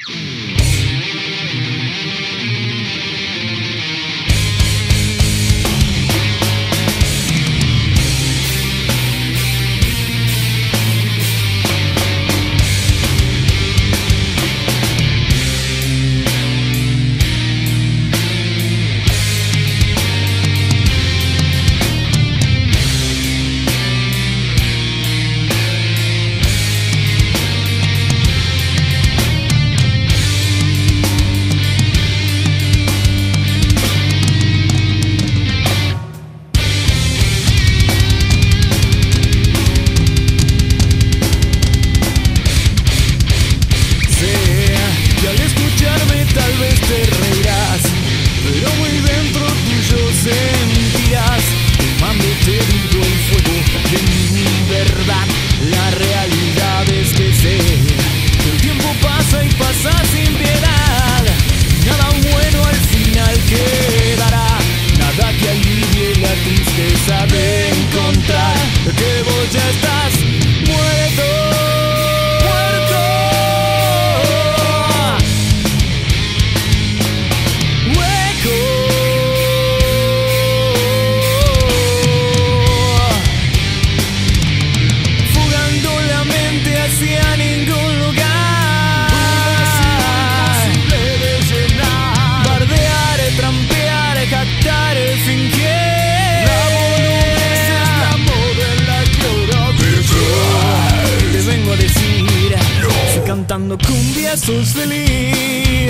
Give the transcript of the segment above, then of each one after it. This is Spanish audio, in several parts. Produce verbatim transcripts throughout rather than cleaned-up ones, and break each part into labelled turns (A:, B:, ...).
A: Cantando cumbia sos feliz.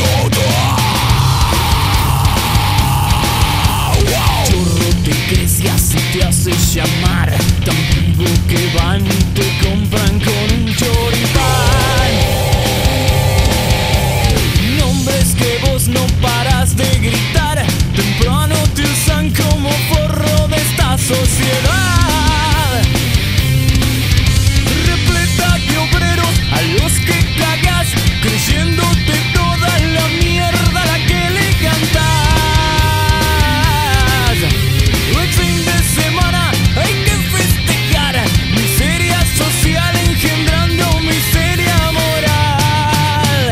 A: Chorro te crees y así te haces llamar. Tan vivo que van y te compran con un choripán. Nombres que vos no paras de gritar. Temprano te usan como forro de esta sociedad. A los que cagas, creyéndote toda la mierda a la que le cantás. El fin de semana hay que festejar. Miseria social engendrando miseria moral.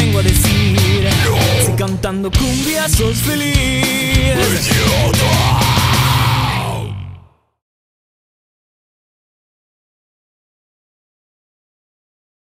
A: Cantando cumbia sos feliz.